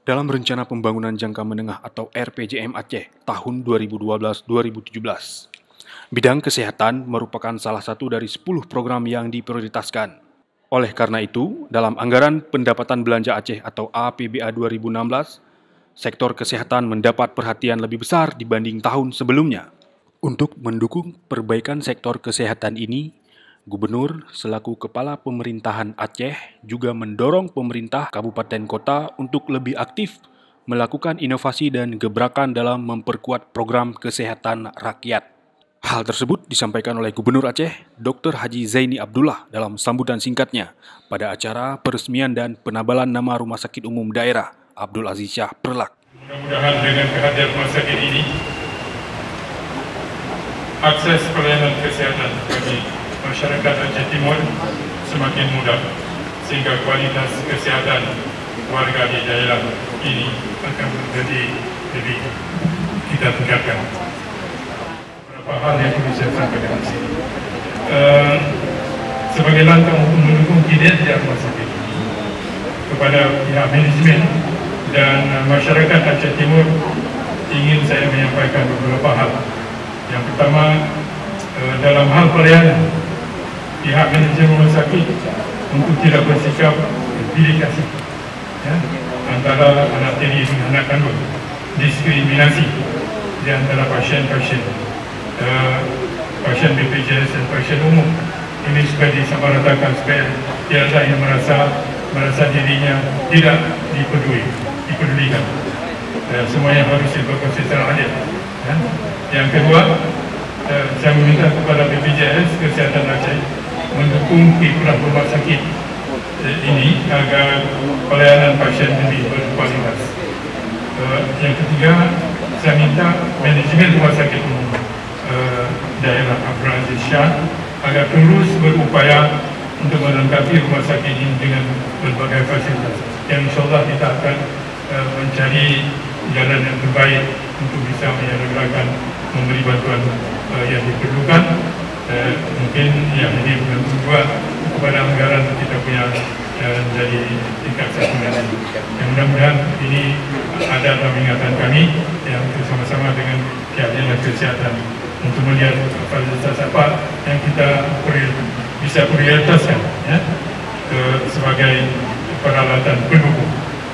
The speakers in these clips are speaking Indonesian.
Dalam Rencana Pembangunan Jangka Menengah atau RPJM Aceh tahun 2012-2017, bidang kesehatan merupakan salah satu dari 10 program yang diprioritaskan. Oleh karena itu, dalam Anggaran Pendapatan Belanja Aceh atau APBA 2016, sektor kesehatan mendapat perhatian lebih besar dibanding tahun sebelumnya. Untuk mendukung perbaikan sektor kesehatan ini, Gubernur selaku Kepala Pemerintahan Aceh juga mendorong pemerintah kabupaten kota untuk lebih aktif melakukan inovasi dan gebrakan dalam memperkuat program kesehatan rakyat. Hal tersebut disampaikan oleh Gubernur Aceh, Dr. Haji Zaini Abdullah dalam sambutan singkatnya pada acara peresmian dan penabalan nama Rumah Sakit Umum Daerah Abdul Aziz Shah Perlak. Mudah-mudahan dengan kehadiran rumah sakit ini, akses pelayanan kesehatan bagi masyarakat Aceh Timur semakin mudah, sehingga kualitas kesehatan warga di daerah ini akan menjadi lebih kita tingkatkan. Beberapa hal yang perlu saya sampaikan di sini. Sebagai langkah untuk mendukung kinerja rumah sakit ini, kepada pihak manajemen dan masyarakat Aceh Timur ingin saya menyampaikan beberapa hal. Yang pertama, dalam hal pelayanan, pihak manajemen rumah sakit untuk tidak bersikap pilih kasih antara anak tiri dengan anak kandung, diskriminasi di antara pasien-pasien BPJS dan pasien umum. Ini supaya disamaratakan, supaya tidak ada yang merasa dirinya tidak dipedulikan. Semuanya harus dilakukan secara adil. Yang kedua, saya meminta kepada BPJS Kesehatan Aceh mendukung kiprah rumah sakit ini agar pelayanan pasien lebih berkualitas. Yang ketiga, saya minta manajemen rumah sakit umum daerah Abdul Aziz Shah agar terus berupaya untuk melengkapi rumah sakit ini dengan berbagai fasilitas yang insyaAllah kita akan mencari jalan yang terbaik untuk bisa menyelenggarkan, memberi bantuan yang diperlukan. Mungkin yang ini menentu juga kepada anggaran kita punya dari tingkat sektoral. Yang mudah-mudahan ini ada dalam ingatan kami yang bersama-sama dengan pihak dinas kesehatan untuk melihat fasilitas apa yang kita bisa prioritaskan sebagai peralatan pendukung.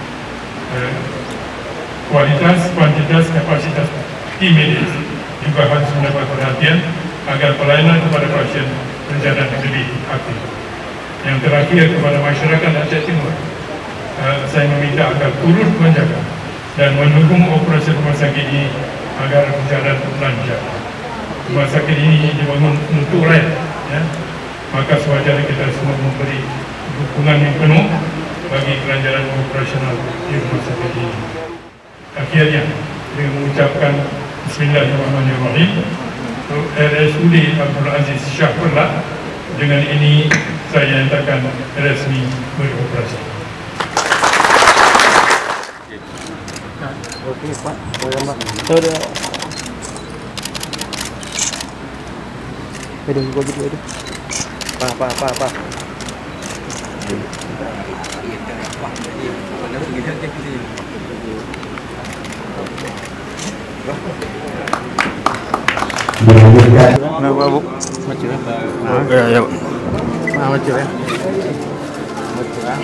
Kualitas, kuantitas, kapasitas tim medis juga harus mendapat perhatian agar pelayanan kepada pasien berjalan lebih aktif. Yang terakhir, kepada masyarakat Aceh Timur, saya meminta agar turut menjaga dan mendukung operasi rumah sakit ini agar berjalan lancar. Rumah sakit ini dibangun untuk rakyat, maka sewajarnya kita semua memberi dukungan yang penuh bagi kelancaran operasional di rumah sakit ini. Akhirnya, dengan mengucapkan Bismillahirrahmanirrahim, RSUD Abdul Aziz Shah Perlak, dengan ini saya nyatakan resmi beroperasi. Oke Pak, sudah. Aduh, gua gitu aduh. Pak. Nah, Bu. Maju ya. Ya. Maju ya. Maju ya.